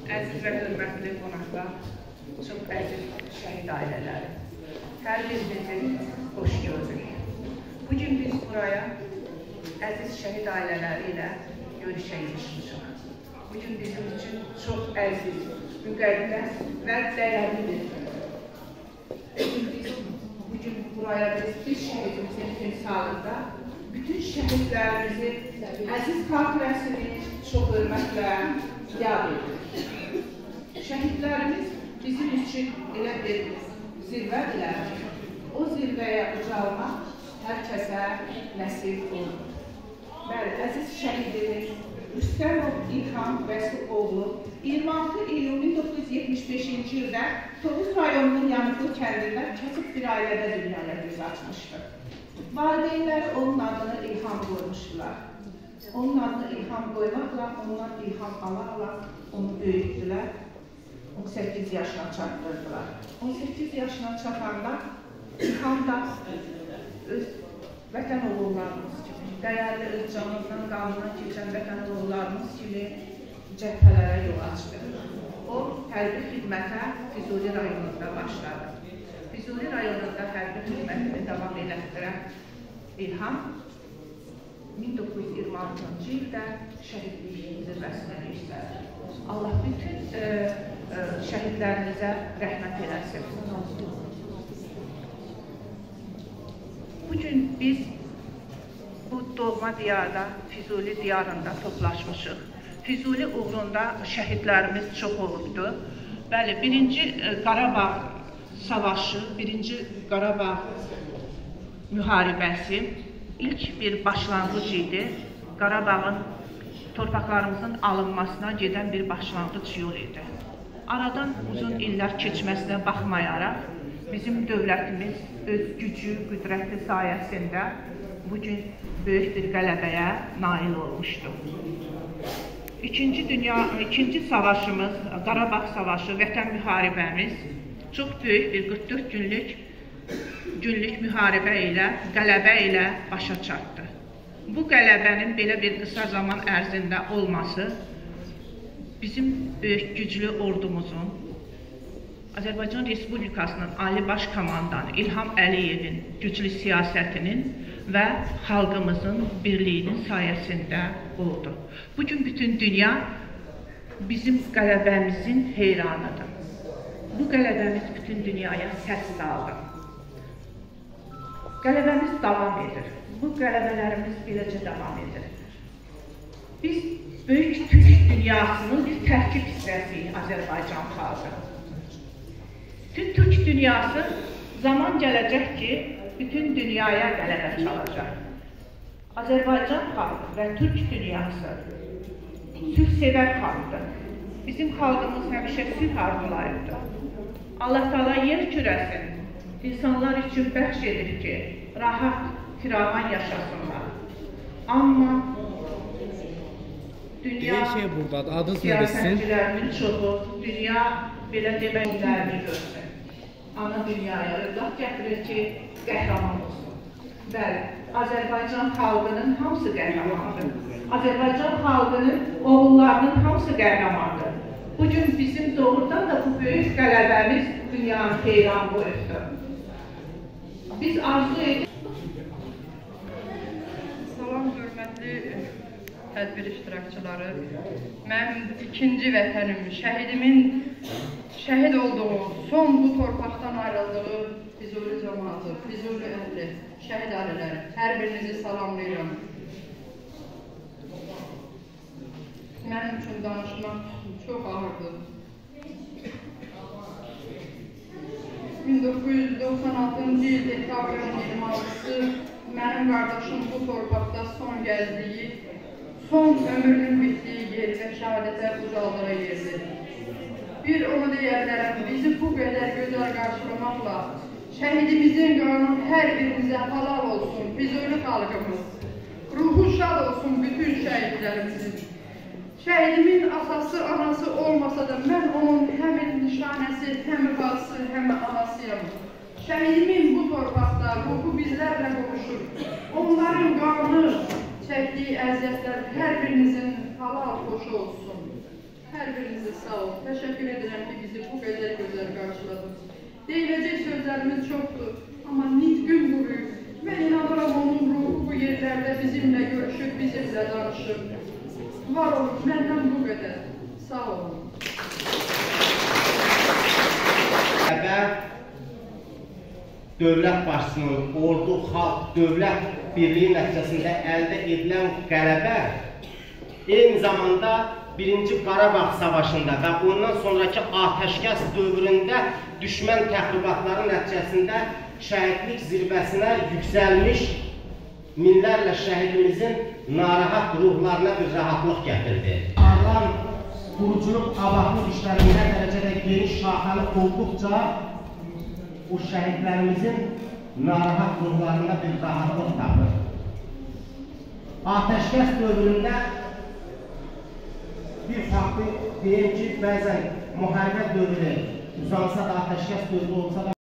Əziz və hörmətli qonaqlar, çox əziz şəhid ailələri, hər birinizi xoş gördük. Bugün biz buraya əziz şəhid ailələri ilə görüşə yetişmişik. Bugün bizim üçün çox əziz, müqəddəs və dəyərlidir. Bugün buraya biz şəhidimizin timsalında bütün şəhidlərimizi əziz xatirəsini çox hörmətlə yad edirik. Şəhidlərimiz bizim üçün elə bir zirvədirlər ki, o zirvəyə ucalmaq hər kəsə nəsib olur. Bəli, əziz şəhidimiz Rüstəmov İlham Vəsikoğlu 26 iyun 1975-ci ildə Tovuz rayonunun Yanıqlı kəndində kasıb bir ailədə dünyaya göz açmışdır. Valideynlər onun adını İlham qoymuşdular. Onun adını İlham qoymaqla, ondan İlham ala-ala onu böyütdülər. 18 yaşına çatdırdılar. 18 yaşına çatanda İlham da öz vətən oğullarımız kimi, dəyərli öz canından, qanından keçən vətən oğullarımız kimi cəbhələrə yol açdı. O, hərbi xidmətə Füzuli rayonunda başladı. Füzuli rayonunda hərbi xidmətini davam elətdirən İlham 1926-cı ildə şəhidlik zirvəsinə yüksəldi. Allah bütün şəhidlərimizə rəhmət eləsin. Bugün biz bu doğma diyarda, Füzuli diyarında toplaşmışıq. Füzuli uğrunda şəhidlərimiz çox olubdur. Bəli, birinci Qarabağ savaşı, birinci Qarabağ müharibəsi ilk bir başlanğıc idi. Qarabağın torpaqlarımızın alınmasına gedən bir başlanğıc yol idi. Aradan uzun illər keçməsinə baxmayaraq, bizim dövlətimiz öz gücü, qüdrəti sayəsində bugün böyük bir qələbəyə nail olmuşdur. İkinci savaşımız, Qarabağ savaşı, vətən müharibəmiz çox böyük bir 44 günlük müharibə ilə, qələbə ilə başa çatdı. Bu qələbənin belə bir qısa zaman ərzində olması bizim böyük güclü ordumuzun, Azərbaycan Respublikasının Ali Baş Komandanı İlham Əliyevin güclü siyasətinin və xalqımızın birliyinin sayəsində oldu. Bugün bütün dünya bizim qələbəmizin heyranıdır. Bu qələbəmiz bütün dünyaya səs saldı. Qələbəmiz davam edir. Bu qələbələrimiz beləcə davam edir. Biz böyük Türk dünyasının bir tərkib hissəsiyik Azərbaycan xalqı. Bütün Türk dünyası zaman gələcək ki, bütün dünyaya qələbə çalacaq. Azərbaycan xalqı və Türk dünyası sülhsevər xalqdır. Bizim xalqımız həmişə sülh arzulayıbdır. Allah Taala yer kürəsini insanlar üçün bəxş edir ki, rahat, firavan yaşasınlar. Amma dünya siyasətçilərinin çoxu, dünya belə deməklərini görsün. Ana dünyaya övlad gətirir ki, qəhrəman olsun. Bəli, Azərbaycan xalqının hamısı qəhrəmandır. Azərbaycan xalqının oğullarının hamısı qəhrəmandır. Bugün bizim doğrudan da bu böyük qələbəmiz dünyanı heyran qoyubdur. Biz arzu edirik. Salam, hörmətli tədbir iştirakçıları. Mənim ikinci vətənim, şəhidimin şəhid olduğu, son bu torpaqdan ayrıldığı Füzuli cəmaatı, Füzuli əhli, şəhid ailələri, hər birinizi salamlayıram. Mənim üçün danışmaq çox ağırdır. 1996-cı il dekabrın 26-sı mənim qardaşım bu torpaqda son gəzdiyi, son ömrünün bitdiyi yer və şəhadətə ucaldığı yerdir. Bir onu deyə bilərəm, bizi bu qədər gözəl qarşılamaqla şəhidimizin qanı hər birimizə halal olsun, Füzuli xalqımız. Ruhu şad olsun bütün şəhidlərimizin. Şəhidimin atası, anası olmasa da mən onun həm nişanəsi, həm bacısı, həm anasıyam. Şəhidimin bu torpaqda ruhu bizlərlə qovuşur. Onların qanı, çəkdiyi əziyyətlər hər birinizin halal xoşu olsun. Hər birinizə sağ olun. Təşəkkür edirəm ki, bizi bu qədər gözəl qarşıladınız. Deyiləcək sözlərimiz çoxdur, amma nitqim quruyur. Mən inanıram onun ruhu bu yerlərdə bizimlə görüşür, bizimlə danışır. Var olun, məndən bu qədər. Sağ olun. Dövlət başçısının ordu, xalq, dövlət birliyi nəticəsində əldə edilən qələbə eyni zamanda 1-ci Qarabağ Savaşında və ondan sonraki atəşkəs dövründə düşmən təxribatları nəticəsində şəhidlik zirvəsinə yüksəlmiş minlərlə şəhidimizin narahat ruhlarına bir rahatlıq gətirdi. Arlan quruculuq, abadlıq işlərində dərəcədə geniş şaxəli olduqca o şəhidlərimizin narahat ruhlarına bir rahatlıq tapır. Atəşkəs dövründə bir farklı deyim ki, bəzən müharibə dövrü uzansa da, atəşkəs dövrü olsa da